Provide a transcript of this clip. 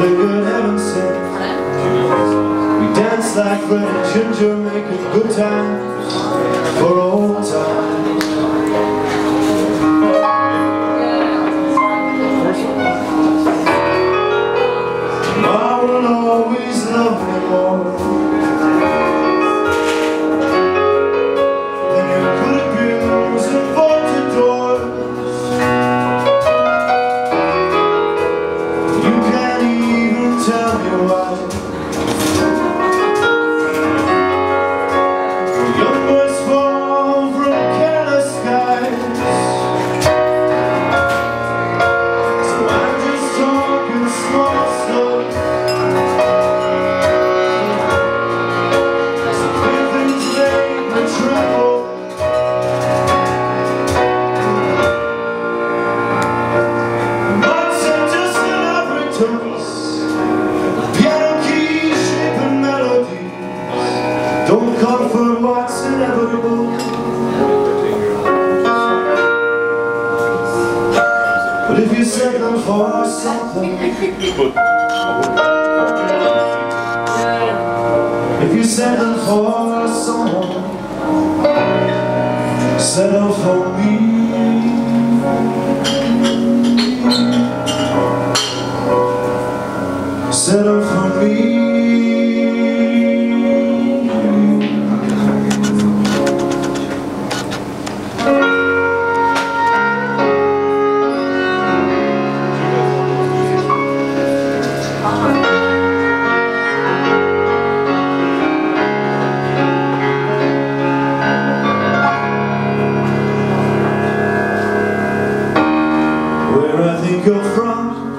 flickered heaven sent. We danced like Fred and Ginger, making good times for old times. I will always love you more than you could be losing vaulted doors. You can't even tell me why. Young boys fall from careless skies, so I'm just talking small stuff. Piano keys shaping melodies don't comfort what's inevitable. But if you settle for something, if you settle for someone, settle for me. Settle for me. Where I think you're from,